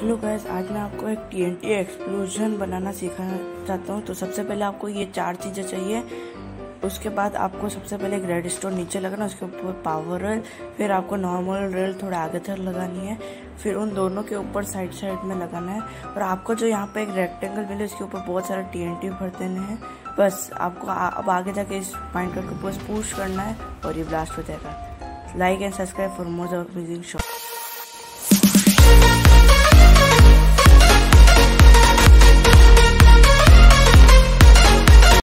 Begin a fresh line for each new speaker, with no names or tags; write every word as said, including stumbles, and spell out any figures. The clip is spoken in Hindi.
हेलो गाइस, आज मैं आपको एक टीएनटी एक्सप्लोजन बनाना सिखाना चाहता हूँ। तो सबसे पहले आपको ये चार चीज़ें चाहिए। उसके बाद आपको सबसे पहले एक रेड स्टोन नीचे लगाना, उसके ऊपर पावर रेल, फिर आपको नॉर्मल रेल थोड़ा आगे तक लगानी है, फिर उन दोनों के ऊपर साइड साइड में लगाना है। और आपको जो यहाँ पे एक रेक्टेंगल मिले उसके ऊपर बहुत सारा टीएनटी भर देने हैं। बस आपको आ, अब आगे जाके इस पॉइंट के ऊपर पुश करना है और ये ब्लास्ट हो जाएगा। Like and subscribe for more amazing shot.